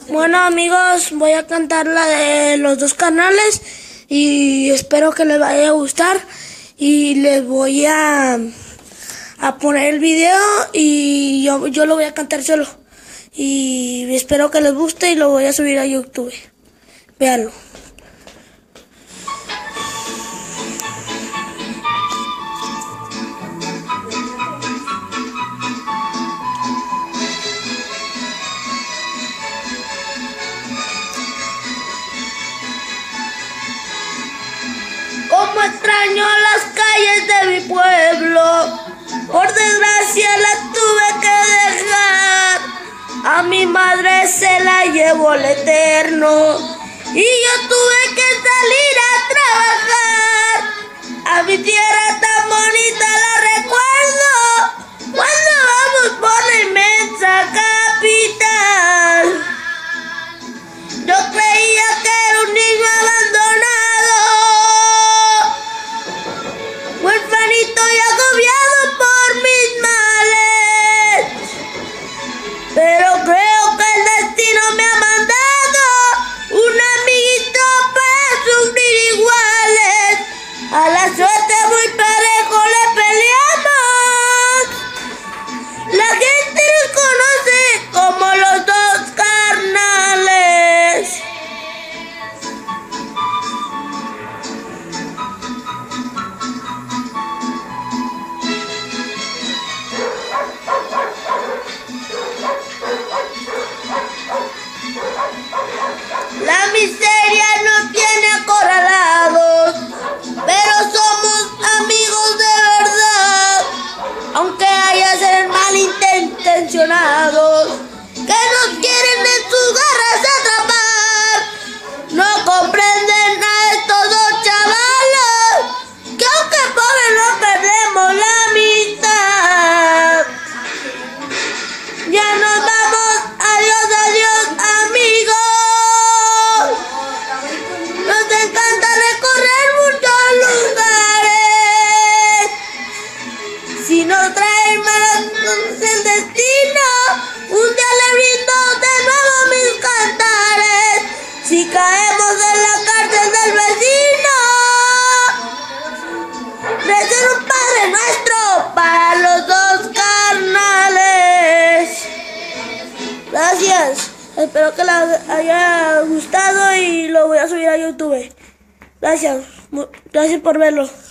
Bueno amigos, voy a cantar la de los dos carnales y espero que les vaya a gustar y les voy a poner el video y yo lo voy a cantar solo y espero que les guste y lo voy a subir a YouTube. Véanlo. Como extraño las calles de mi pueblo, por desgracia la tuve que dejar. A mi madre se la llevó el Eterno y yo tuve que salir a trabajar. A mi tierra tan bonita la recuerdo cuando vamos por la inmensa capital. Yo creía que era un niño abandonado, huérfanito y agobiado por mis males, pero creo que el destino me ha mandado un amiguito para sufrir iguales. A la suerte muy parejo le peleamos, la gente nos conoce como los dos carnales. La miseria nos tiene acorralados, pero somos amigos de verdad, aunque haya seres malintencionados que nos quieren en sus garras atrapar. No comprenden a estos dos chavalos que aunque pobres no perdemos la amistad. Ya nos vamos, adiós, adiós amigos. Nos encanta recorrer muchos lugares. Si nos traen malas el destino, un día le brindo de nuevo mis cantares. Si caemos en la cárcel del vecino, recen un Padre Nuestro para los dos carnales. Gracias. Espero que les haya gustado y lo voy a subir a YouTube. Gracias por verlo.